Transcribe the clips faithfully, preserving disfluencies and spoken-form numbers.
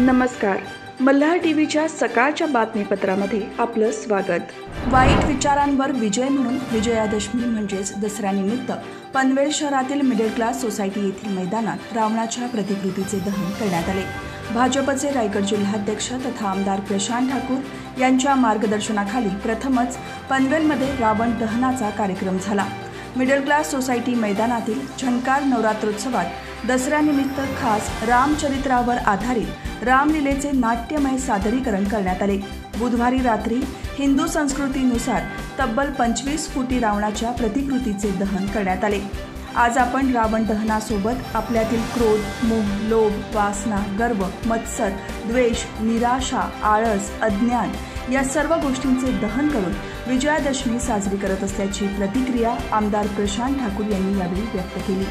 नमस्कार. मल्हार टीव्हीच्या सकाळच्या बातमीपत्रामध्ये आपलं स्वागत. वाईट विचारांवर विजय म्हणून विजयादशमी म्हणजेच दसऱ्यानिमित्त पनवेल शहरातील मिडल क्लास सोसायटी येथील मैदानात रावणाच्या प्रतिकृतीचे दहन करण्यात आले. भाजपचे रायगड जिल्हाध्यक्ष तथा आमदार प्रशांत ठाकूर यांच्या मार्गदर्शनाखाली प्रथमच पनवेलमध्ये रावण दहनाचा कार्यक्रम झाला. मिडल क्लास सोसायटी मैदानातील झंकार नवरात्रोत्सवात दसऱ्यानिमित्त खास रामचरित्रावर आधारित रामलीलेचे नाट्यमय सादरीकरण करण्यात आले. बुधवारी रात्री हिंदू संस्कृतीनुसार तब्बल पंचवीस फुटी रावणाच्या प्रतिकृतीचे दहन करण्यात आले. आज आपण रावण दहनासोबत आपल्यातील क्रोध, मोह, लोभ, वासना, गर्व, मत्सर, द्वेष, निराशा, आळस, अज्ञान या सर्व गोष्टींचे दहन करून विजयादशमी साजरी करत असल्याची प्रतिक्रिया आमदार प्रशांत ठाकूर यांनी यावेळी व्यक्त केली.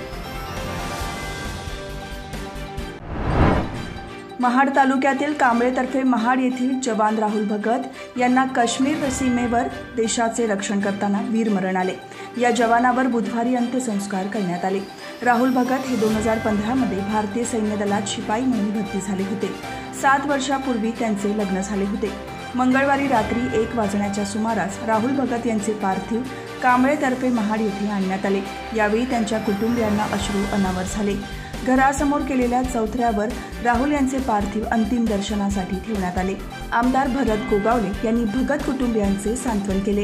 महाड तालुक्यातील कांबळेतर्फे महाड येथील जवान राहुल भगत यांना काश्मीर सीमेवर देशाचे रक्षण करताना वीरमरण आले. या जवानावर बुधवारी अंत्यसंस्कार करण्यात आले. राहुल भगत हे दोन हजार पंधरामध्ये भारतीय सैन्य दलात शिपाई म्हणून भरती झाले होते. सात वर्षापूर्वी त्यांचे लग्न झाले होते. मंगळवारी रात्री एक वाजण्याच्या सुमारास राहुल भगत यांचे पार्थिव कांबळेतर्फे महाड येथे आणण्यात आले. यावेळी त्यांच्या कुटुंबियांना अश्रू अनावर झाले. घरासमोर केलेल्या चौथऱ्यावर राहुल यांचे पार्थिव अंतिम दर्शनासाठी ठेवण्यात आले. आमदार भरत गोगावले यांनी भगत कुटुंबियांचे सांत्वन केले.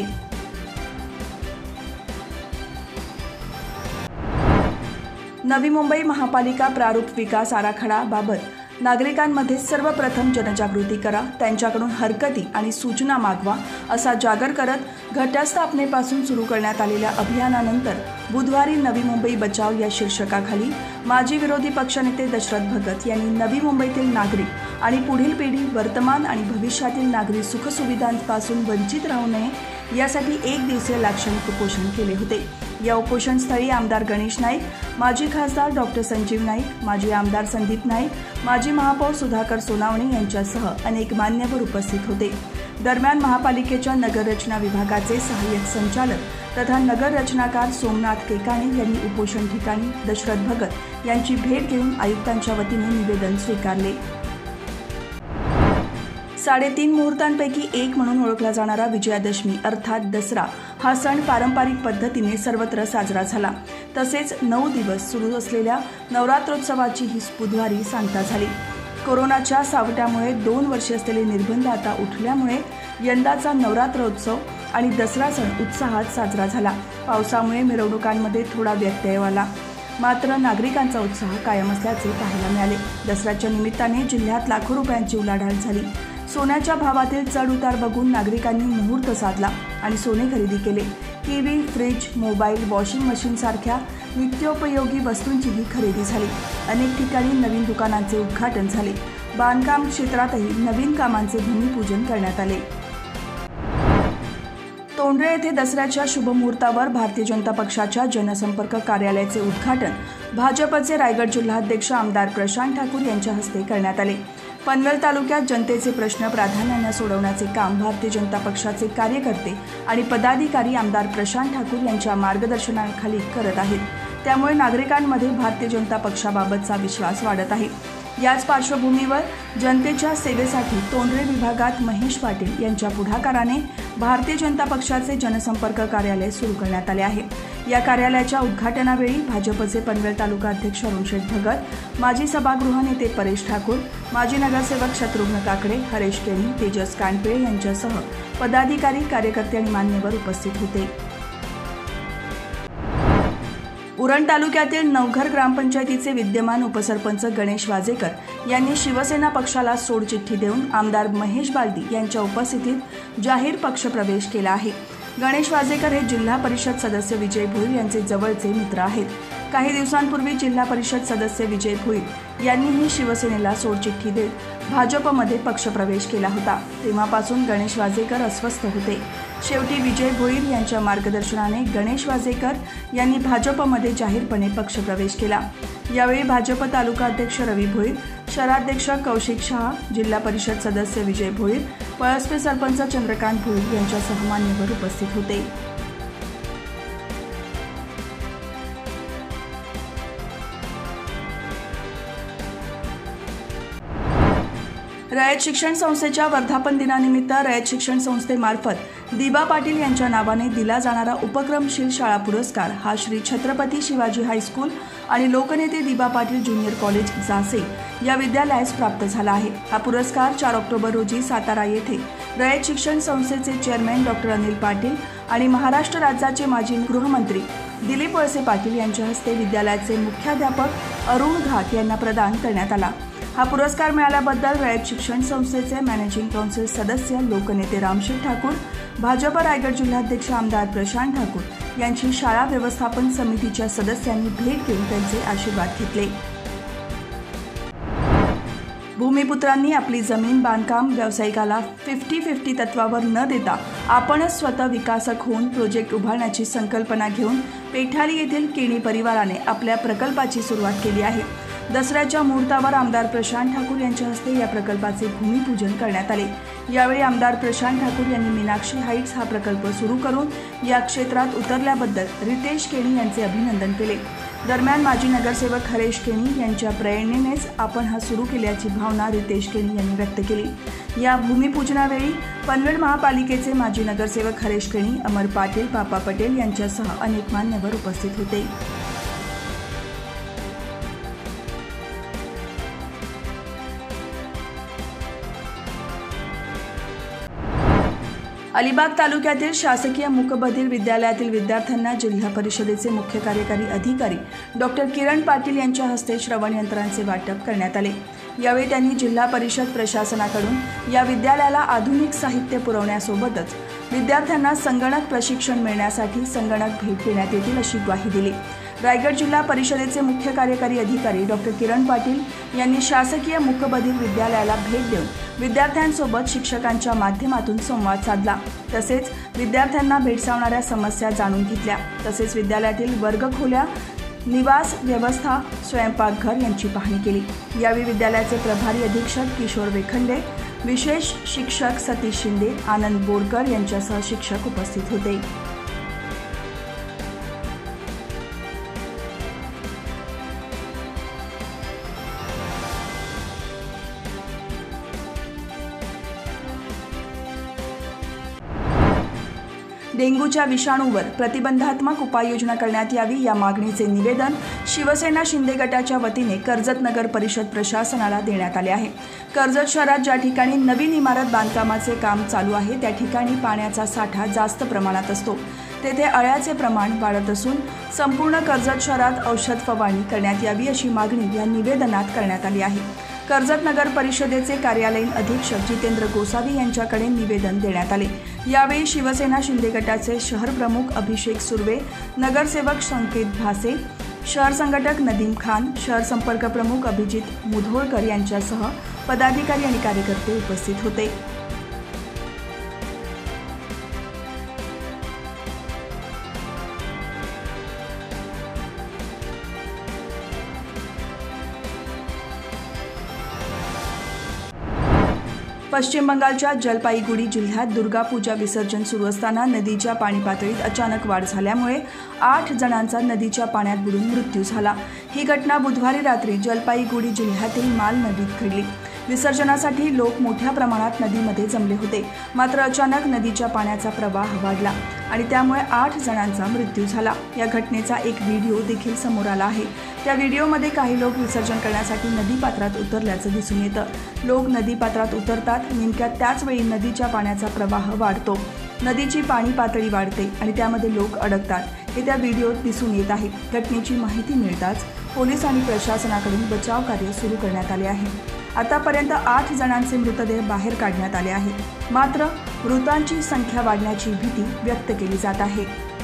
नवी मुंबई महापालिका प्रारूप विकास आराखड्याबाबत नागरिकांमध्ये सर्वप्रथम जनजागृती करा, त्यांच्याकडून हरकती आणि सूचना मागवा असा जागर करत घटस्थापनेपासून सुरू करण्यात आलेल्या अभियानानंतर बुधवारी नवी मुंबई बचाव या शीर्षकाखाली माजी विरोधी पक्षनेते दशरथ भगत यांनी नवी मुंबईतील नागरिक आणि पुढील पिढी, वर्तमान आणि भविष्यातील नागरिक सुखसुविधांपासून वंचित राहू नये यासाठी एक दिवसीय लाक्षणिक उपोषण केले होते. या उपोषणस्थळी आमदार गणेश नाईक, माजी खासदार डॉक्टर संजीव नाईक, माजी आमदार संदीप नाईक, माजी महापौर सुधाकर सोनावणे यांच्यासह अनेक मान्यवर उपस्थित होते. दरम्यान महापालिकेच्या नगररचना विभागाचे सहाय्यक संचालक तथा नगररचनाकार सोमनाथ केकाणे यांनी उपोषण ठिकाणी दशरथ भगत यांची भेट घेऊन आयुक्तांच्या वतीने निवेदन स्वीकारले. साडेतीन मुहूर्तांपैकी एक म्हणून ओळखला जाणारा विजयादशमी अर्थात दसरा हा सण पारंपरिक पद्धतीने सर्वत्र साजरा झाला. तसेच नऊ दिवस सुरू असलेल्या नवरात्रोत्सवाची ही बुधवारी सांगता झाली. कोरोनाच्या सावटामुळे दोन वर्षे असलेले निर्बंध आता उठल्यामुळे यंदाचा नवरात्रोत्सव आणि दसरा सण उत्साहात साजरा झाला. पावसामुळे मिरवणुकांमध्ये थोडा व्यत्यय आला, मात्र नागरिकांचा उत्साह कायम असल्याचे पाहायला मिळाले. दसऱ्याच्या निमित्ताने जिल्ह्यात लाखो रुपयांची उलाढाल झाली. सोन्याच्या भावातील चढ उतार बघून नागरिकांनी मुहूर्त साधला आणि सोने खरेदी केले. TV, fridge, mobile, washing machine सारख्या नित्योपयोगी वस्तूंचीही खरेदी झाली. अनेक ठिकाणी नवीन दुकानांचे उद्घाटन झाले. बांधकाम क्षेत्रातही नवीन कामांचे भूमिपूजन करण्यात आले. तोंडरे येथे दसऱ्याच्या शुभमुहूर्तावर भारतीय जनता पक्षाच्या जनसंपर्क कार्यालयाचे उद्घाटन भाजपचे रायगड जिल्हाध्यक्ष आमदार प्रशांत ठाकूर यांच्या हस्ते करण्यात आले. पनवेल तालुक्यात जनतेचे प्रश्न प्राधान्याने सोडवण्याचे काम भारतीय जनता पक्षाचे कार्यकर्ते आणि पदाधिकारी आमदार प्रशांत ठाकूर यांच्या मार्गदर्शनाखाली करत आहेत. त्यामुळे नागरिकांमध्ये भारतीय जनता पक्षाबाबतचा विश्वास वाढत आहे. याच पार्श्वभूमीवर जनतेच्या सेवेसाठी तोंडरे विभागात महेश पाटील यांच्या पुढाकाराने भारतीय जनता पक्षाचे जनसंपर्क कार्यालय सुरू करण्यात आले आहे. या कार्यालयाच्या उद्घाटनावेळी भाजपचे पनवेल तालुका अध्यक्ष अरुणशेठ भगत, माजी सभागृह नेते परेश ठाकूर, माजी नगरसेवक शत्रुघ्न काकडे, हरेश केणी, तेजस कानपिळे यांच्यासह पदाधिकारी, कार्यकर्ते आणि मान्यवर उपस्थित होते. उरण तालुक्यातील नवघर ग्रामपंचायतीचे विद्यमान उपसरपंच गणेश वाजेकर यांनी शिवसेना पक्षाला सोडचिठ्ठी देऊन आमदार महेश बालदी यांच्या उपस्थितीत जाहीर पक्षप्रवेश केला आहे. गणेश वाजेकर हे जिल्हा परिषद सदस्य विजय भोईर यांचे जवळचे मित्र आहेत. काही दिवसांपूर्वी जिल्हा परिषद सदस्य विजय भोईर यांनीही शिवसेनेला सोडचिठ्ठी देत भाजपमध्ये पक्षप्रवेश केला होता. तेव्हापासून गणेश वाजेकर अस्वस्थ होते. शेवटी विजय भोईर यांच्या मार्गदर्शनाने गणेश वाजेकर यांनी भाजपमध्ये जाहीरपणे पक्षप्रवेश केला. यावेळी भाजप तालुका अध्यक्ष रवी भोईर, शहराध्यक्ष कौशिक शहा, जिल्हा परिषद सदस्य विजय भोईर, पळसपे सरपंच चंद्रकांत भोईर यांच्यासह मान्यवर उपस्थित होते. रयत शिक्षण संस्थेच्या वर्धापन दिनानिमित्त रयत शिक्षण संस्थेमार्फत दिबा पाटील यांच्या नावाने दिला जाणारा उपक्रमशील शाळा पुरस्कार हा श्री छत्रपती शिवाजी हायस्कूल आणि लोकनेते दिबा पाटील ज्युनियर कॉलेज जासे या विद्यालयास प्राप्त झाला आहे। हा पुरस्कार चार ऑक्टोबर रोजी सातारा येथे रयत शिक्षण संस्थेचे चेअरमॅन डॉक्टर अनिल पाटील आणि महाराष्ट्र राज्याचे माजी गृहमंत्री दिलीप वळसे पाटील यांच्या हस्ते विद्यालयाचे मुख्याध्यापक अरुण घाट यांना प्रदान करण्यात आला। हा पुरस्कार मिळाल्याबद्दल रयत शिक्षण संस्थेचे मॅनेजिंग काउन्सिल सदस्य लोकनेते रामशेठ ठाकूर, भाजप रायगड जिल्हाध्यक्ष आमदार प्रशांत ठाकूर यांची शाळा व्यवस्थापन समितीच्या सदस्यांनी भेट घेऊन त्यांचे आशीर्वाद घेतले। भूमिपुत्रांनी आपली जमीन बांधकाम व्यावसायिकाला फिफ्टी फिफ्टी तत्वावर न देता आपणच स्वतः विकासक होऊन प्रोजेक्ट उभारण्याची संकल्पना घेऊन पेठाली येथील केणी परिवाराने आपल्या प्रकल्पाची सुरुवात केली आहे। दसऱ्याच्या मुहूर्तावर आमदार प्रशांत ठाकूर यांच्या हस्ते या प्रकल्पाचे भूमिपूजन करण्यात आले। यावेळी आमदार प्रशांत ठाकूर यांनी मीनाक्षी हाईट्स हा प्रकल्प सुरू करून या क्षेत्रात उतरल्याबद्दल रितेश केणी यांचे अभिनंदन केले। दरम्यान माजी नगरसेवक हरेश केणी यांच्या प्रेरणेनेच आपण हा सुरू केल्याची भावना रितेश केणी यांनी व्यक्त केली। या भूमिपूजनावेळी पनवेल महापालिकेचे माजी नगरसेवक हरेश केणी, अमर पाटील, पापा पटेल यांच्यासह अनेक मान्यवर उपस्थित होते। अलिबाग तालुक्यातील शासकीय मूकबधीर विद्यालयातील विद्यार्थ्यांना जिल्हा परिषदेचे मुख्य कार्यकारी अधिकारी डॉक्टर किरण पाटील यांच्या हस्ते श्रवण यंत्रांचे वाटप करण्यात आले। यावेळी त्यांनी जिल्हा परिषद प्रशासनाकडून या विद्यालयाला आधुनिक साहित्य पुरवण्यासोबतच विद्यार्थ्यांना संगणक प्रशिक्षण मिळण्यासाठी संगणक भेट देण्यात येतील अशी ग्वाही दिली। रायगड जिल्हा परिषदेचे मुख्य कार्यकारी अधिकारी डॉक्टर किरण पाटील यांनी शासकीय मूकबधीर विद्यालयाला भेट देऊन विद्यार्थ्यांसोबत शिक्षकांच्या माध्यमातून संवाद साधला। तसेच विद्यार्थ्यांना भेडसावणाऱ्या समस्या जाणून घेतल्या। तसेच विद्यालयातील वर्गखोल्या, निवास व्यवस्था, स्वयंपाकघर यांची पाहणी केली। यावेळी विद्यालयाचे प्रभारी अधीक्षक किशोर वेखंडे, विशेष शिक्षक सतीश शिंदे, आनंद बोरकर यांच्यासह शिक्षक उपस्थित होते। डेंग्यूच्या विषाणूवर प्रतिबंधात्मक उपाययोजना करण्यात यावी या मागणीचे निवेदन शिवसेना शिंदे गटाच्या वतीने कर्जत नगर परिषद प्रशासनाला देण्यात आले आहे। कर्जत शहरात ज्या ठिकाणी नवीन इमारत बांधकामाचे काम चालू आहे त्या ठिकाणी पाण्याचा साठा जास्त प्रमाणात असतो। तेथे अळ्याचे प्रमाण वाढत असून संपूर्ण कर्जत शहरात औषध फवारणी करण्यात यावी अशी मागणी या निवेदनात करण्यात आली आहे। कर्जत नगर परिषदेचे कार्यालयीन अधीक्षक जितेंद्र गोसावी यांच्याकडे निवेदन देण्यात आले। यावेळी शिवसेना शिंदे गटाचे शहर प्रमुख अभिषेक सुर्वे, नगरसेवक संकेत भासे, शहर संघटक नदीम खान, शहर संपर्क प्रमुख अभिजित मुधोळकर यांच्यासह पदाधिकारी आणि कार्यकर्ते उपस्थित होते। पश्चिम बंगालच्या जलपाईगुडी जिल्ह्यात दुर्गा पूजा विसर्जन सुरू असताना नदीच्या पाणी पातळीत अचानक वाढ झाल्यामुळे आठ जणांचा नदीच्या पाण्यात बुडून मृत्यू झाला। ही घटना बुधवारी रात्री जलपाईगुडी जिल्ह्यातील माल नदीत घडली। विसर्जनासाठी लोक मोठ्या प्रमाणात नदीमध्ये जमले होते, मात्र अचानक नदीच्या पाण्याचा प्रवाह वाढला आणि त्यामुळे आठ जणांचा मृत्यू झाला। या घटनेचा एक व्हिडिओ देखील समोर आला आहे। त्या व्हिडिओमध्ये काही लोक विसर्जन करण्यासाठी नदीपात्रात उतरल्याचं दिसून येतं। लोक नदीपात्रात उतरतात, नेमक्या त्याच वेळी नदीच्या पाण्याचा प्रवाह वाढतो, नदीची पाणी पातळी वाढते आणि त्यामध्ये लोक अडकतात हे त्या व्हिडिओत दिसून येत आहे। घटनेची माहिती मिळताच पोलीस आणि प्रशासनाकडून बचाव कार्य सुरू करण्यात आले आहे। आतापर्यंत आठ जणांचे मृतदेह बाहेर काढण्यात आले आहेत, मात्र मृतांची संख्या वाढण्याची भीती व्यक्त केली जात आहे।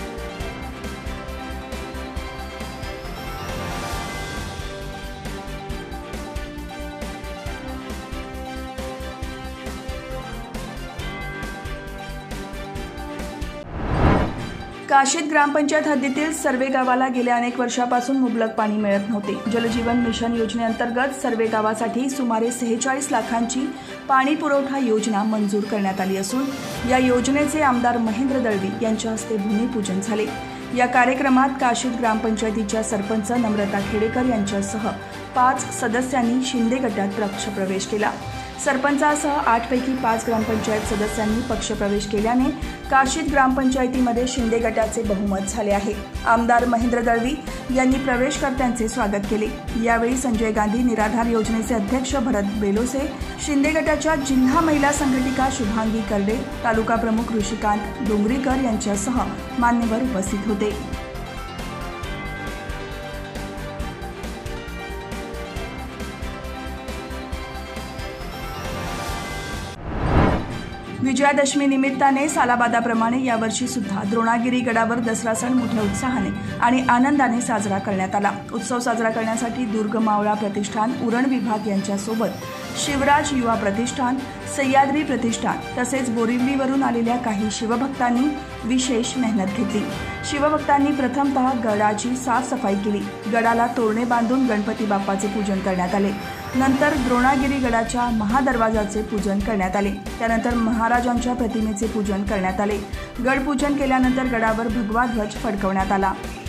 काशीद ग्रामपंचायत हद्दीतील सर्वे गावाला गेल्या अनेक वर्षापासून मुबलक पाणी मिळत नव्हते। जलजीवन मिशन योजनेअंतर्गत सर्वे गावासाठी सुमारे सेहेचाळीस लाखांची पाणी पुरवठा योजना मंजूर करण्यात आली असून या योजनेचे आमदार महेंद्र दळवी यांच्या हस्ते भूमिपूजन झाले। या कार्यक्रमात काशीद ग्रामपंचायतीच्या सरपंच नम्रता खेडेकर यांच्यासह पाच सदस्यांनी शिंदे गटात पक्षप्रवेश केला। सरपंचासह आठपैकी पाच ग्रामपंचायत सदस्यांनी पक्षप्रवेश केल्याने काशीद ग्रामपंचायतीमध्ये शिंदे गटाचे बहुमत झाले आहे। आमदार महेंद्र दळवी यांनी प्रवेशकर्त्यांचे स्वागत केले। यावेळी संजय गांधी निराधार योजनेचे अध्यक्ष भरत बेलोसे, शिंदे गटाच्या जिल्हा महिला संघटिका शुभांगी कर्डे, तालुका प्रमुख ऋषिकांत डोंगरीकर यांच्यासह मान्यवर उपस्थित होते। विजयादशमी निमित्ताने सालाबादाप्रमाणे यावर्षी सुद्धा द्रोणागिरी गडावर दसरा सण मोठ्या उत्साहाने आणि आनंदाने साजरा करण्यात आला। उत्सव साजरा करण्यासाठी दुर्ग मावळा प्रतिष्ठान, उरण विभाग यांच्यासोबत शिवराज युवा प्रतिष्ठान, सह्याद्री प्रतिष्ठान तसेच बोरिवलीवरून आलेल्या काही शिवभक्तांनी विशेष मेहनत घेतली। शिवभक्तांनी प्रथमतः गडाची साफसफाई केली। गडाला तोरणे बांधून गणपती बाप्पाचे पूजन करण्यात आले। नंतर द्रोणागिरी गडाच्या महादरवाजाचे पूजन करण्यात आले। त्यानंतर महाराजांच्या प्रतिमेचे पूजन करण्यात आले। गड पूजन केल्यानंतर गडावर भगवा ध्वज फडकवण्यात आला।